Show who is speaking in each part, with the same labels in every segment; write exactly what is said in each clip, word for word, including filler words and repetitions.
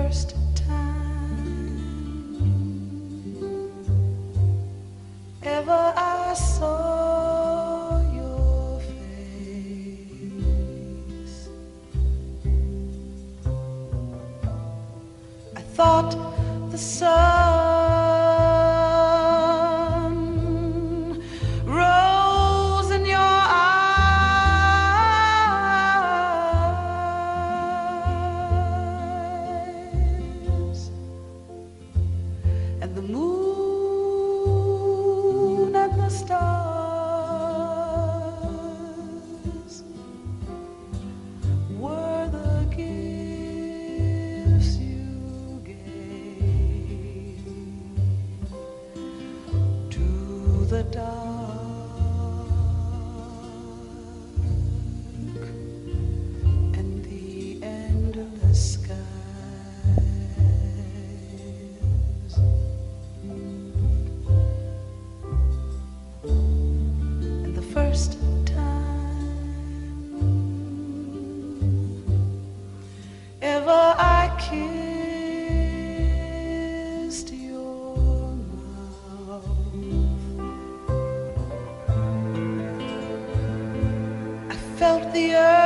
Speaker 1: first time ever I saw your face, I thought the sun rose in your eyes, and the moon and the stars were the gifts you gave to the dark and the endless skies. And the first time ever I kissed your mouth, I felt the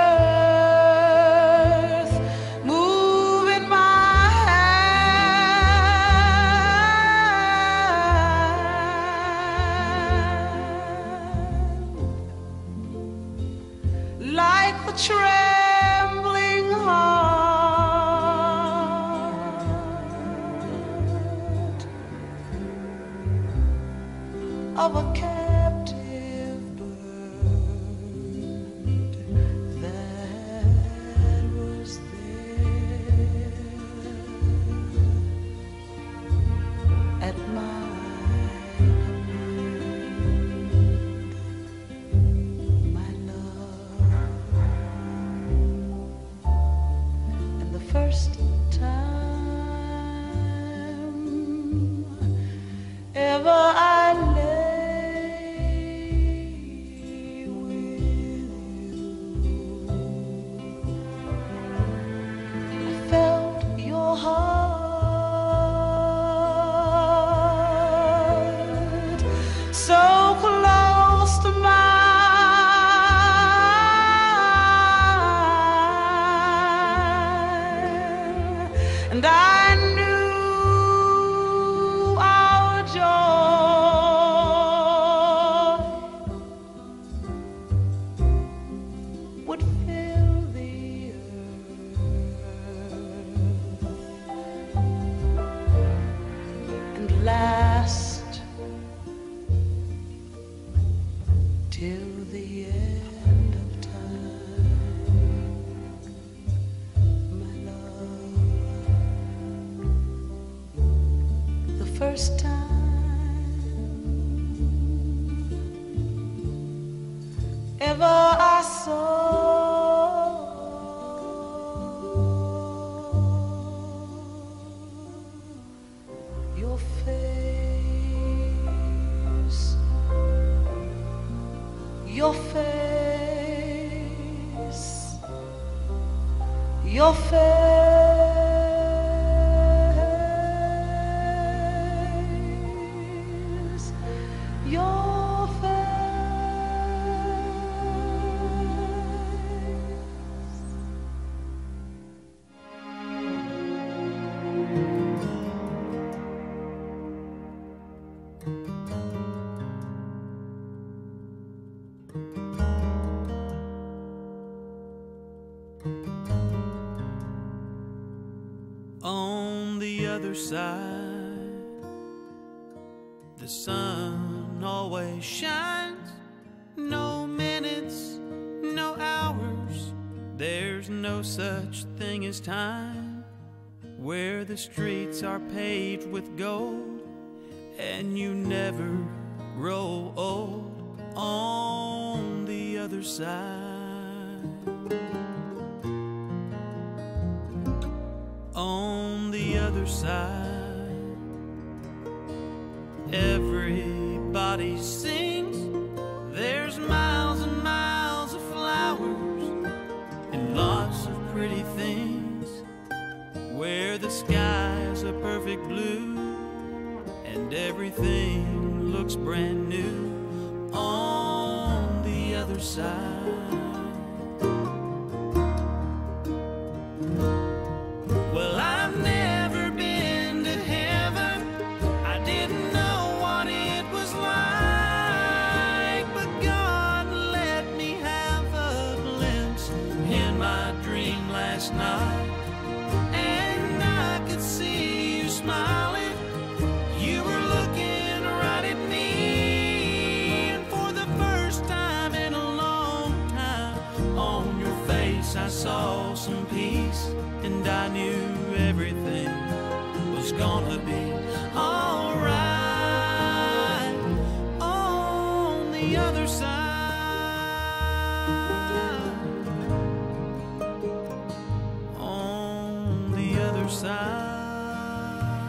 Speaker 1: earth move in my hand, like the trembling heart of a captive bird that was there at my command, my love. And the first time ever I lay with you, I felt your heart so close to mine, and I knew our joy would fill the earth and last till the end of time, my love. The first time ever I saw your face, your face, your face, your face.
Speaker 2: On the other side, the sun always shines. No minutes, no hours, there's no such thing as time. Where the streets are paved with gold and you never grow old. On the other side, on the other side, everybody sings. There's miles and miles of flowers and lots of pretty things, where the sky's a perfect blue, and everything looks brand new on the other side. Well, I've never been to heaven. I didn't know what it was like, but God let me have a glimpse in my dream last night, and I could see you smiling. You were looking right at me, and for the first time in a long time, on your face I saw some peace, and I knew everything was gonna be alright on the other side. On the other side.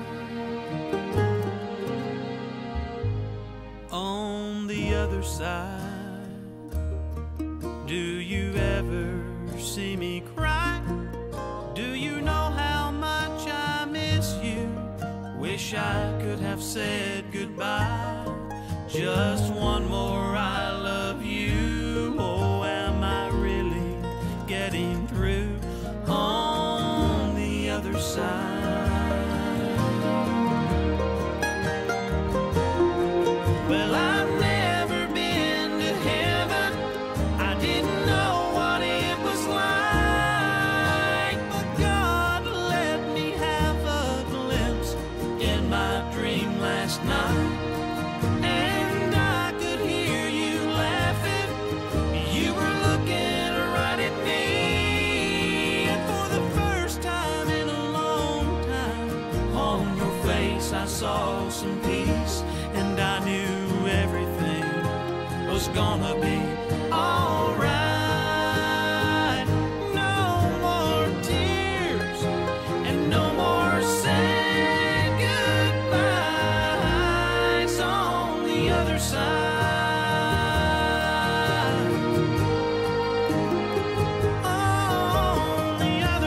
Speaker 2: On the other side. Do you ever see me cry? Do you know how much I miss you? Wish I could have said goodbye. Just one more I love you. Oh, am I really getting through on the other side? Well, I've never been to heaven. I didn't know what it was like, but God let me have a glimpse in my dream last night, and I could hear you laughing. You were looking right at me, and for the first time in a long time, on your face I saw some peace, and I knew everything was gonna be alright. No more tears and no more sad goodbyes on the other side. On the other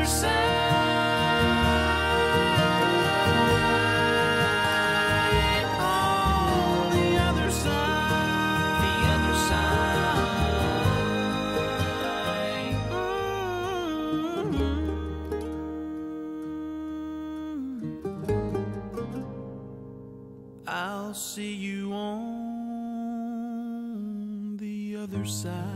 Speaker 2: side. On the other side. The other side. Mm-hmm. I'll see you on the other side.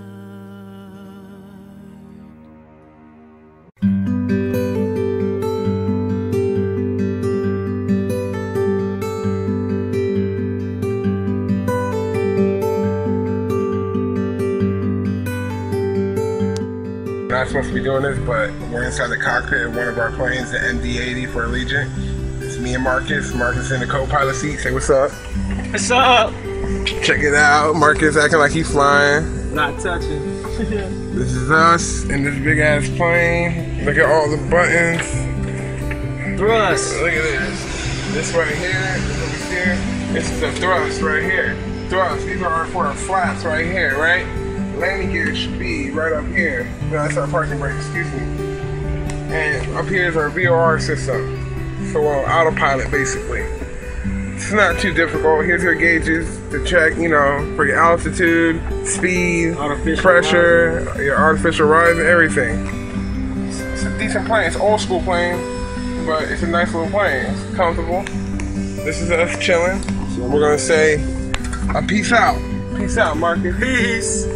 Speaker 3: We're not supposed to be doing this, but we're inside the cockpit of one of our planes, the M D eighty for Allegiant. It's me and Marcus. Marcus in the co-pilot seat. Say what's up.
Speaker 4: What's up?
Speaker 3: Check it out. Marcus acting like he's flying.
Speaker 4: Not touching.
Speaker 3: This is us in this big ass plane. Look at all the buttons.
Speaker 4: Thrust.
Speaker 3: Look at this. This right here, this over here. This is the thrust right here. Thrust. These are our for our flaps right here, right? Landing gear should be right up here. No, that's our parking brake, excuse me. And up here is our V O R system. So uh, autopilot basically. It's not too difficult. Here's your gauges to check, you know, for your altitude, speed,
Speaker 4: Artificial
Speaker 3: pressure, rising. Your artificial rise, and everything. It's, it's a decent plane. It's an old school plane, but it's a nice little plane. It's comfortable. This is us chilling. So we're gonna say, uh, peace out. Peace out, Marcus.
Speaker 4: Peace.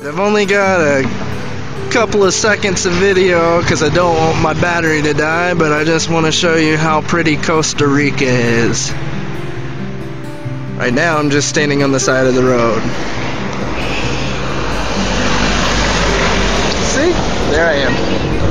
Speaker 5: I've only got a couple of seconds of video because I don't want my battery to die, but I just want to show you how pretty Costa Rica is. Right now I'm just standing on the side of the road. See? There I am.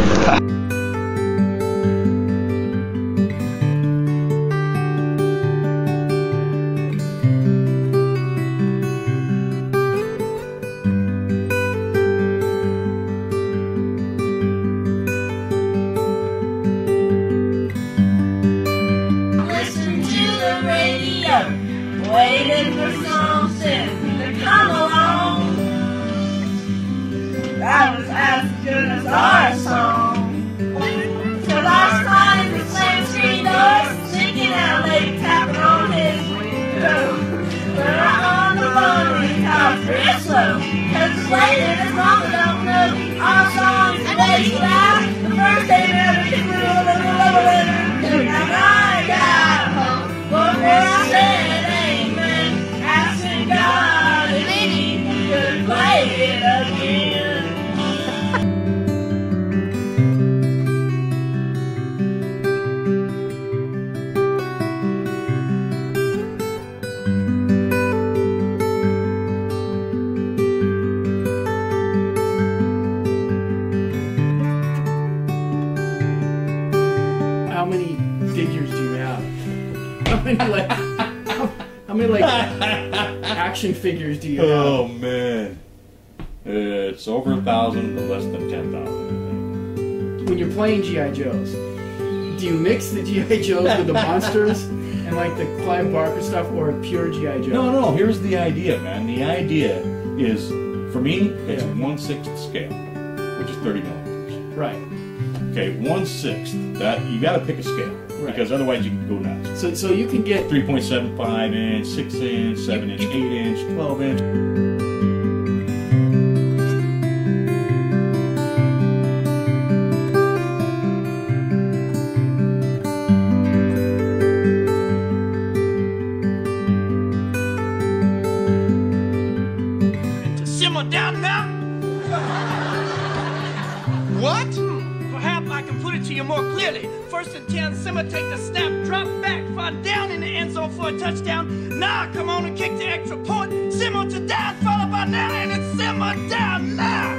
Speaker 6: Waiting for something to come along. That was as good as our song. Till last night the same three doors sneaking out late tapping on his window. But I'm on the phone and he talks real slow. Cause the lady is on the don't know our songs way loud. The first day never took me a little letter. And I got home before I said God, if he could play it again.
Speaker 7: How many figures do you have? How many like? How, how many like? Action figures do you have?
Speaker 8: Oh man, it's over a thousand, but less than ten thousand.
Speaker 7: When you're playing G I Joes, do you mix the G I Joes with the monsters and like the Clive Barker stuff, or pure G I Joe?
Speaker 8: No, no. Here's the idea, man. The idea is, for me, it's
Speaker 7: Yeah.
Speaker 8: one sixth scale, which is thirty millimeters.
Speaker 7: Right.
Speaker 8: Okay, one sixth. That you got to pick a scale,
Speaker 7: Right.
Speaker 8: because otherwise you can go nuts.
Speaker 7: So, so you can get
Speaker 8: three point seven five inch, six inch, seven inch, eight inch, twelve inch.
Speaker 2: To simmer down now? What? Perhaps I can put it to you more clearly. First and ten, simmer, take the snap, drop back, fly down in the end zone for a touchdown. Now come on and kick the extra point. Simmer to down, followed by now, and it's simmer down now.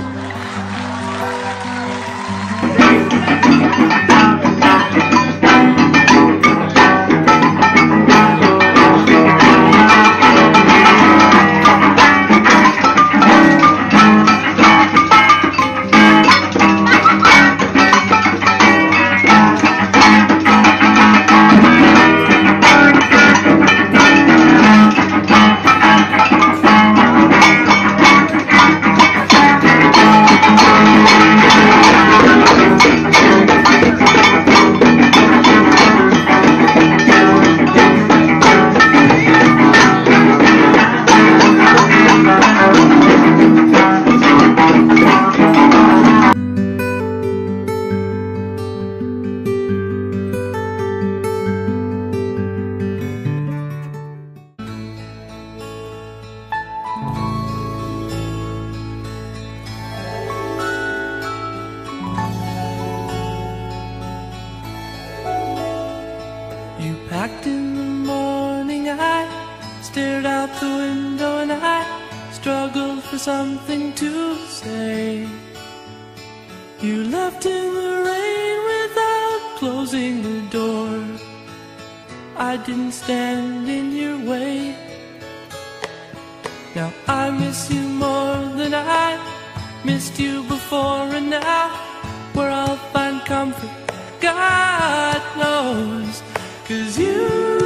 Speaker 9: You packed in the morning, I stared out the window and I struggled for something to say. You left in the rain without closing the door. I didn't stand in your way. Now I miss you more than I missed you before, and now where I'll find comfort, God knows. 'Cause you